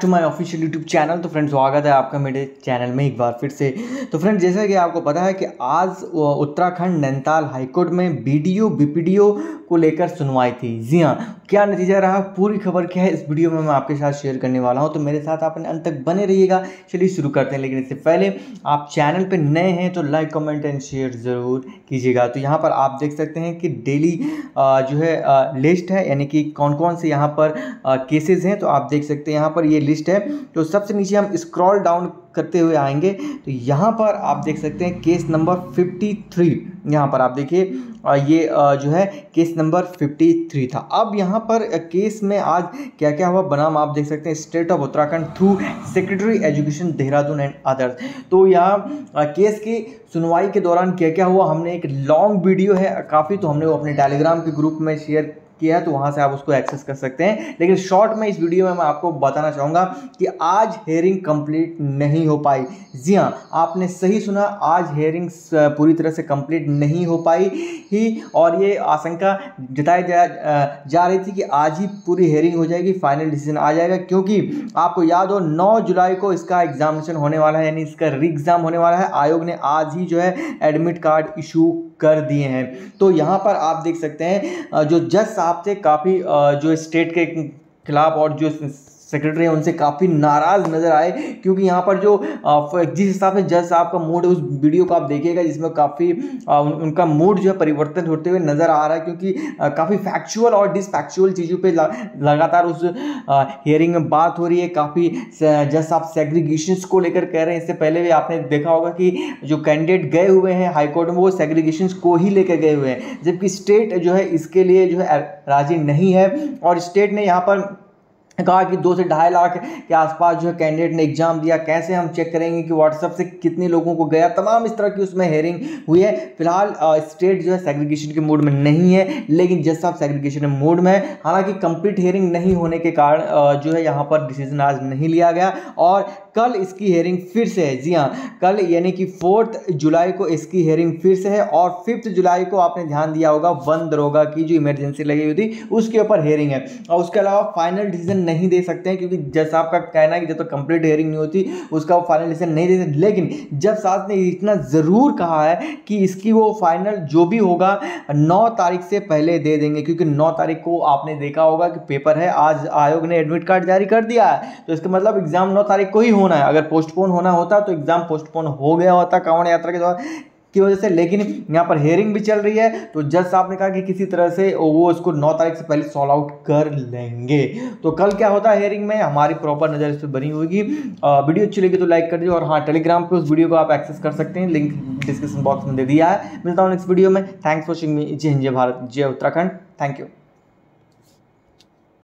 To my official YouTube channel. तो friends स्वागत है आपका मेरे चैनल में एक बार फिर से। तो फ्रेंड्स जैसा कि आपको पता है कि आज उत्तराखंड नैनीताल हाईकोर्ट में बीडीओ बीपीडीओ को लेकर सुनवाई थी। जी हाँ, क्या नतीजा रहा, पूरी खबर क्या है इस वीडियो में मैं आपके साथ शेयर करने वाला हूं, तो मेरे साथ आपने अंत तक बने रहिएगा। चलिए शुरू करते हैं, लेकिन इससे पहले आप चैनल पे नए हैं तो लाइक कमेंट एंड शेयर ज़रूर कीजिएगा। तो यहाँ पर आप देख सकते हैं कि डेली जो है लिस्ट है, यानी कि कौन कौन से यहाँ पर केसेस हैं। तो आप देख सकते हैं यहाँ पर ये लिस्ट है। तो सबसे नीचे हम स्क्रॉल डाउन करते हुए आएंगे तो यहाँ पर आप देख सकते हैं केस नंबर 53। यहाँ पर आप देखिए ये जो है केस नंबर 53 था। अब यहाँ पर केस में आज क्या क्या हुआ बनाम आप देख सकते हैं, state of Uttarakhand through secretary education Dehradun and others. तो यहाँ केस की सुनवाई के दौरान क्या क्या हुआ, हमने एक लॉन्ग वीडियो है काफ़ी, तो हमने वो अपने टेलीग्राम के ग्रुप में शेयर किया, तो वहाँ से आप उसको एक्सेस कर सकते हैं। लेकिन शॉर्ट में इस वीडियो में मैं आपको बताना चाहूँगा कि आज हेयरिंग कंप्लीट नहीं हो पाई। जी हाँ, आपने सही सुना, आज हेयरिंग पूरी तरह से कंप्लीट नहीं हो पाई ही, और ये आशंका जताई जा रही थी कि आज ही पूरी हेयरिंग हो जाएगी, फाइनल डिसीजन आ जाएगा। क्योंकि आपको याद हो 9 जुलाई को इसका एग्जामिनेशन होने वाला है, यानी इसका री एग्ज़ाम होने वाला है। आयोग ने आज ही जो है एडमिट कार्ड इशू कर दिए हैं। तो यहाँ पर आप देख सकते हैं जो जज साहब थे काफ़ी जो स्टेट के खिलाफ और जो सेक्रेटरी हैं उनसे काफ़ी नाराज़ नज़र आए, क्योंकि यहाँ पर जो जिस हिसाब से जज साहब का मूड है उस वीडियो को आप देखिएगा, जिसमें काफ़ी उनका मूड जो है परिवर्तन होते हुए नज़र आ रहा है। क्योंकि काफ़ी फैक्चुअल और डिसफैक्चुअल चीज़ों पे लगातार उस हियरिंग में बात हो रही है। काफ़ी जज साहब सेग्रीगेशंस को लेकर कह रहे हैं। इससे पहले भी आपने देखा होगा कि जो कैंडिडेट गए हुए हैं हाईकोर्ट में वो सेग्रीगेशंस को ही लेकर गए हुए हैं, जबकि स्टेट जो है इसके लिए जो है राजी नहीं है। और स्टेट ने यहाँ पर कहा कि 2 से 2.5 लाख के आसपास जो है कैंडिडेट ने एग्जाम दिया, कैसे हम चेक करेंगे कि व्हाट्सएप से कितने लोगों को गया, तमाम इस तरह की उसमें हेयरिंग हुई है। फिलहाल स्टेट जो है सेग्रीगेशन के मूड में नहीं है, लेकिन जज साहब सेग्रीगेशन मूड में है। हालांकि कंप्लीट हेयरिंग नहीं होने के कारण जो है यहाँ पर डिसीजन आज नहीं लिया गया, और कल इसकी हेयरिंग फिर से है। जी हाँ, कल यानी कि 4 जुलाई को इसकी हेयरिंग फिर से है, और 5 जुलाई को आपने ध्यान दिया होगा वन दरोगा की जो इमरजेंसी लगी हुई थी उसके ऊपर हेयरिंग है। और उसके अलावा फाइनल डिसीजन नहीं दे सकते हैं, क्योंकि जज साहब का कहना है कि जब तक कंप्लीट हेयरिंग नहीं होती उसका वो फाइनल डिसीजन नहीं दे सकते। लेकिन जज साहब ने इतना ज़रूर कहा है कि इसकी वो फाइनल जो भी होगा 9 तारीख से पहले दे देंगे, क्योंकि 9 तारीख को आपने देखा होगा कि पेपर है। आज आयोग ने एडमिट कार्ड जारी कर दिया है, तो इसका मतलब एग्जाम 9 तारीख को ही होना है। अगर पोस्टपोन होना होता तो एग्जाम पोस्टपोन हो गया होता कांवड़ यात्रा के दौरान की वजह से, लेकिन यहाँ पर हेयरिंग भी चल रही है। तो जज साहब ने कहा कि किसी तरह से वो इसको 9 तारीख से पहले सॉल्व आउट कर लेंगे। तो कल क्या होता है हेयरिंग में, हमारी प्रॉपर नज़र इस पर बनी होगी। वीडियो अच्छी लगी तो लाइक कर दीजिए, और हाँ टेलीग्राम पे उस वीडियो को आप एक्सेस कर सकते हैं, लिंक डिस्क्रिप्शन बॉक्स में दे दिया है। मिलता हूँ नेक्स्ट वीडियो में। Thanks for watching me. जय हिंद, जय भारत, जय उत्तराखंड। Thank you.